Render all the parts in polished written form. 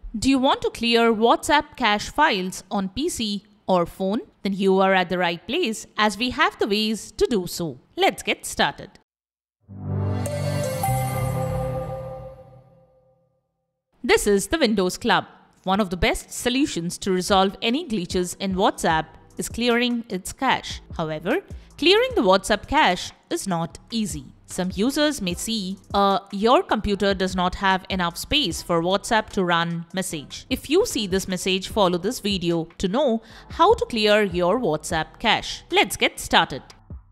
Do you want to clear WhatsApp cache files on PC or phone? Then you are at the right place, as we have the ways to do so. Let's get started. This is the Windows Club. One of the best solutions to resolve any glitches in WhatsApp is clearing its cache. However, clearing the WhatsApp cache is not easy. Some users may see your computer does not have enough space for WhatsApp to run message. If you see this message, follow this video to know how to clear your WhatsApp cache. Let's get started.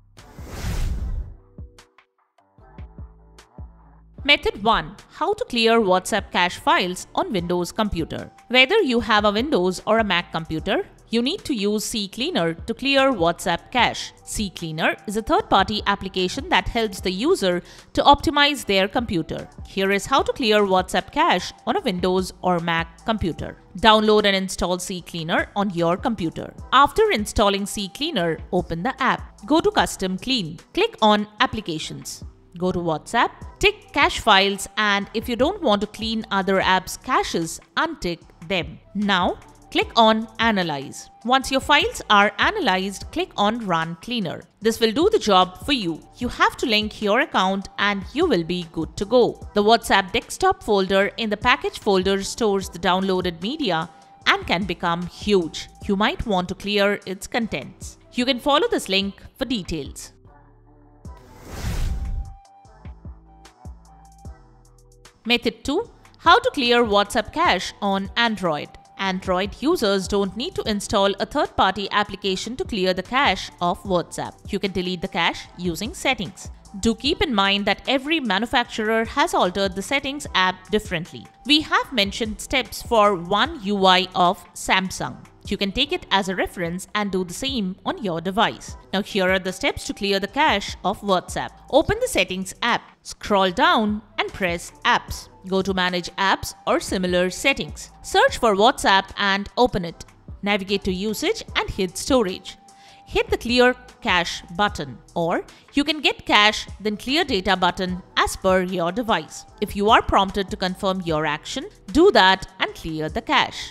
Method 1. How to clear WhatsApp cache files on Windows computer. Whether you have a Windows or a Mac computer, you need to use CCleaner to clear WhatsApp cache. CCleaner is a third-party application that helps the user to optimize their computer. Here is how to clear WhatsApp cache on a Windows or Mac computer. Download and install CCleaner on your computer. After installing CCleaner, open the app. Go to Custom Clean. Click on Applications. Go to WhatsApp, tick Cache Files, and if you don't want to clean other apps' caches, untick them. Now, click on Analyze. Once your files are analyzed, click on Run Cleaner. This will do the job for you. You have to link your account and you will be good to go. The WhatsApp desktop folder in the package folder stores the downloaded media and can become huge. You might want to clear its contents. You can follow this link for details. Method 2. How to clear WhatsApp cache on Android. Android users don't need to install a third-party application to clear the cache of WhatsApp. You can delete the cache using Settings. Do keep in mind that every manufacturer has altered the Settings app differently. We have mentioned steps for One UI of Samsung. You can take it as a reference and do the same on your device. Now here are the steps to clear the cache of WhatsApp. Open the Settings app, scroll down and press Apps. Go to Manage Apps or similar settings. Search for WhatsApp and open it. Navigate to Usage and hit Storage. Hit the Clear Cache button, or you can get cache then Clear Data button as per your device. If you are prompted to confirm your action, do that and clear the cache.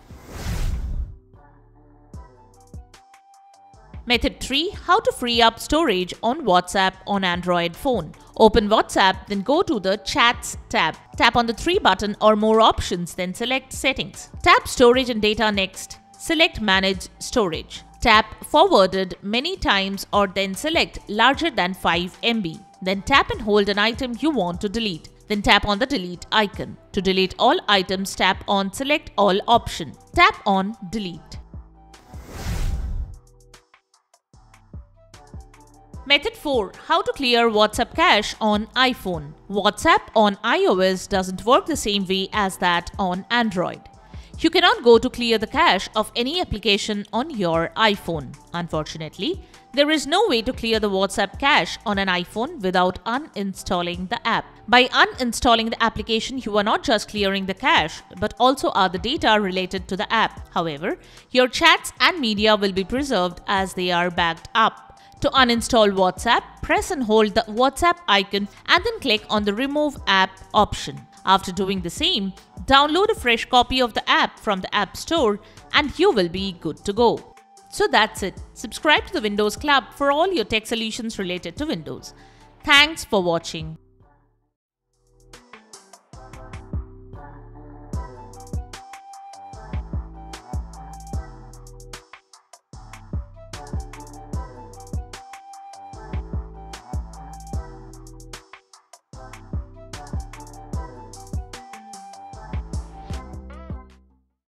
Method 3. How to free up storage on WhatsApp on Android phone. Open WhatsApp, then go to the Chats tab. Tap on the 3 button or more options, then select Settings. Tap Storage and Data next. Select Manage Storage. Tap Forwarded many times or then select larger than 5 MB. Then tap and hold an item you want to delete. Then tap on the Delete icon. To delete all items, tap on Select All option. Tap on Delete. Method 4. How to clear WhatsApp cache on iPhone. WhatsApp on iOS doesn't work the same way as that on Android. You cannot go to clear the cache of any application on your iPhone. Unfortunately, there is no way to clear the WhatsApp cache on an iPhone without uninstalling the app. By uninstalling the application, you are not just clearing the cache, but also other data related to the app. However, your chats and media will be preserved as they are backed up. To uninstall WhatsApp, press and hold the WhatsApp icon and then click on the Remove App option. After doing the same, download a fresh copy of the app from the App Store and you will be good to go. So that's it. Subscribe to the Windows Club for all your tech solutions related to Windows. Thanks for watching.